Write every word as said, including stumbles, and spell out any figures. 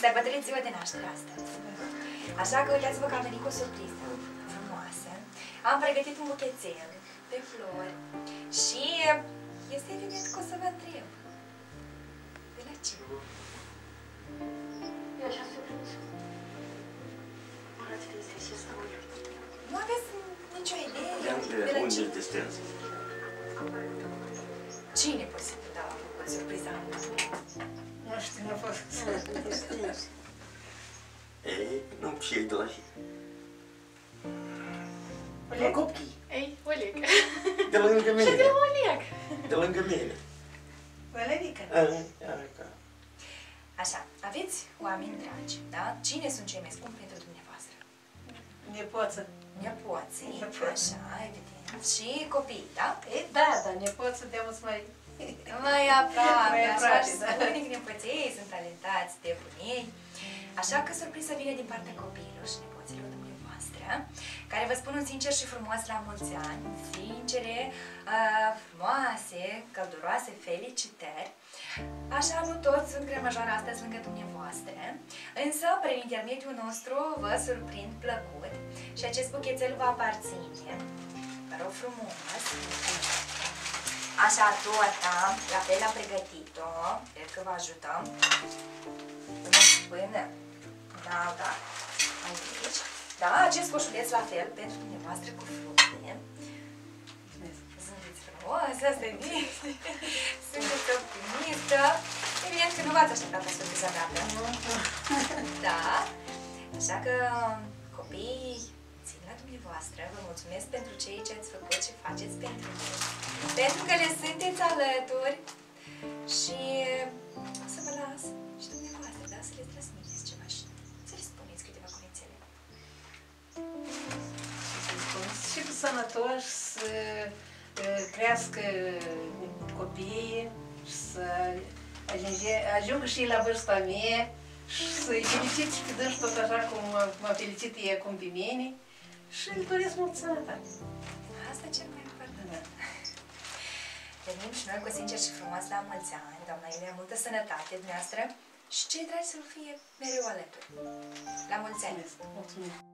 Ți-ai bătălit ziua de naștere astăzi. Așa că uitați-vă că am venit cu o surpriză frumoasă. Am pregătit un buchețel de flori și este evident că o să vă întreb. De la ce? E așa surpriză. Arăți de ce stau eu. Nu aveți nicio idee? De unde îl testează? Cine posibil da a făcut surpriza? Nu știu, nu a fost să testez. Ei, nu, și ei doi. La copii. Ei, Oleg. De lângă mine. Și de Oleg. De lângă mine. Valerica. Așa, aveți oameni dragi, da? Cine sunt cei mai scumpi pentru dumneavoastră? Nepoță. Nepoții, Nepoți. așa, evident. Și copii, da? E, da, dar nepoță de-am mai... Mai aproape, Mai așa aproape, și da. spune că nepoții sunt talentați de bunei. Așa că surpriza vine din partea copiilor și nepoților dumneavoastră, care vă spun un sincer și frumos la mulți ani, sincere, uh, frumoase, călduroase felicitări. Așa, nu toți sunt cremăjoară astăzi lângă dumneavoastră, însă, prin intermediul nostru, vă surprind plăcut și acest buchețel vă aparține. Vă rog frumos. Așa, torta, la fel am pregătit-o, cred că vă ajutăm. Până, până, da, da, aici. Da, acest coșuleț la fel, pentru dumneavoastră cu fructe. Sunteți frumoasă, asta e bine. Sunteți optimistă. Evident că nu v-ați așteptat la surpriza mea, da? Așa că copiii țin la dumneavoastră, vă mulțumesc pentru ceea ce ați făcut și faceți pentru noi. Pentru că le sunteți alături și o să vă las și dumneavoastră, da? Să le transmiteți ceva și să le spuneți câteva cuvințele. Și cu sănătoși, să crească copiii și să ajungă și la vârsta mea și să-i felicit și pe dânși tot așa cum m-a felicit ei acum pe mine și îi doresc mult sănătate. Asta e cel mai important. Da. Venim și noi cu sincer și frumos la mulți ani, doamna Iulia, multă sănătate dumneavoastră și cei dragi să fie mereu alături. La mulți ani! Mulțumesc!